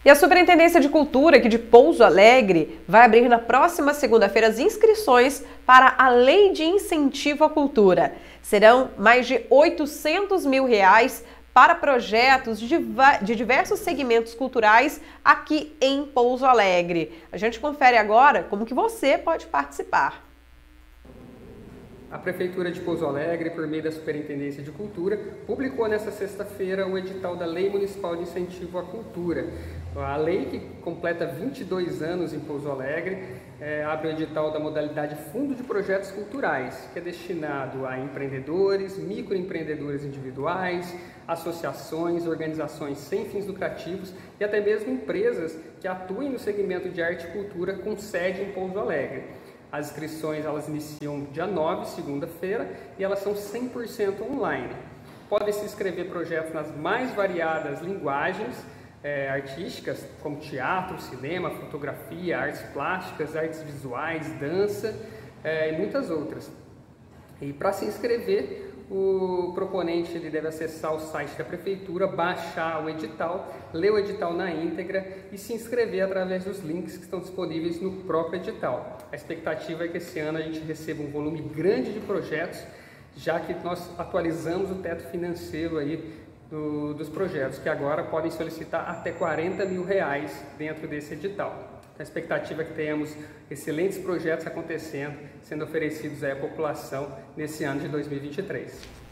E a Superintendência de Cultura aqui de Pouso Alegre vai abrir na próxima segunda-feira as inscrições para a Lei de Incentivo à Cultura. Serão mais de R$800 mil para projetos de diversos segmentos culturais aqui em Pouso Alegre. A gente confere agora como que você pode participar. A Prefeitura de Pouso Alegre, por meio da Superintendência de Cultura, publicou nesta sexta-feira o edital da Lei Municipal de Incentivo à Cultura. A lei, que completa 22 anos em Pouso Alegre, abre o edital da modalidade Fundo de Projetos Culturais, que é destinado a empreendedores, microempreendedores individuais, associações, organizações sem fins lucrativos e até mesmo empresas que atuem no segmento de arte e cultura com sede em Pouso Alegre. As inscrições elas iniciam dia 9, segunda-feira, e elas são 100% online. Podem se inscrever projetos nas mais variadas linguagens artísticas, como teatro, cinema, fotografia, artes plásticas, artes visuais, dança e muitas outras. E para se inscrever, o proponente ele deve acessar o site da Prefeitura, baixar o edital, ler o edital na íntegra e se inscrever através dos links que estão disponíveis no próprio edital. A expectativa é que esse ano a gente receba um volume grande de projetos, já que nós atualizamos o teto financeiro aí dos projetos, que agora podem solicitar até R$40 mil dentro desse edital. A expectativa é que tenhamos excelentes projetos acontecendo, sendo oferecidos à população nesse ano de 2023.